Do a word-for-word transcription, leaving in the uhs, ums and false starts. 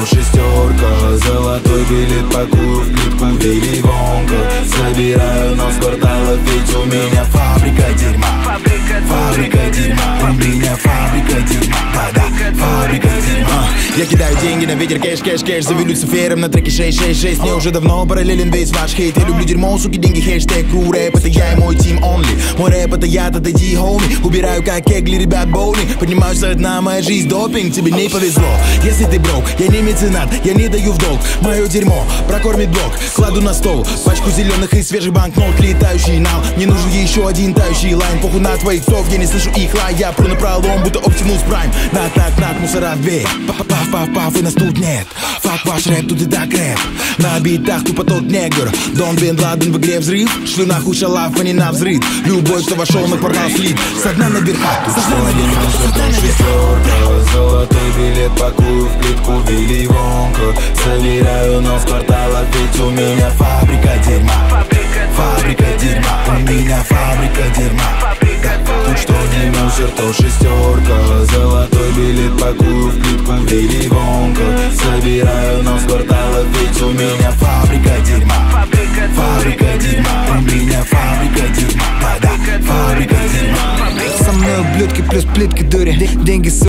шестерка, золотой билет пакую в плитку Вилли Вонка. Собираю нос кварталов, ведь у меня фабрика дерьма. Фабрика дерьма, у меня фабрика дерьма. Да-да, фабрика дерьма. Я кидаю деньги на ветер, кэш, кэш, кэш. Завел Люцифером на треке шесть шесть шесть. Мне уже давно параллелен весь ваш хейт. Я люблю дерьмо, суки, деньги, хэштег кру. Рэп это я и мой team only. Мой рэп это я, отойди, хоми. Убираю как кегли, ребят, боуни. Поднимаюсь со дна, моя жизнь допинг. Тебе не повезло, если ты брок. Я не меценат, я не даю в долг. Мое дерьмо прокормит блок. Кладу на стол пачку зеленых и свежих банкнот. Летающий нал, не нужен еще один тающий лайн. Похуй на твоих сов, я не слышу их лай. Я пру напролом, будто Оптимус Прайм. Нак-нак-нак, мусора в дверь. Паф-паф-паф, и нас тут нет. Фак ваш рэп, тут и так рэп. На битах тупо тот негр. Дон Бен Ладен в игре взрыв. Шлю нахуй шалав, а не на взрыв. Любой, кто вошел на квартал слит. Со дна на верхах, тут что один шестерка, золотой билет пакую в плитку Вилли Вонка. Собираю нос квартала, ведь у меня фабрика дерьма. Фабрика дерьма, у меня фабрика дерьма. Тут что не мусор, то шестерка, золотой билет пакую в плитку Вилли Вонка. Собираю нос квартала, ведь у меня фабрика дерьма. Фабрика дерьма, у меня фабрика дерьма. Да-да, фабрика дерьма. Со мной ублюдки плюс плитки дури. Деньги,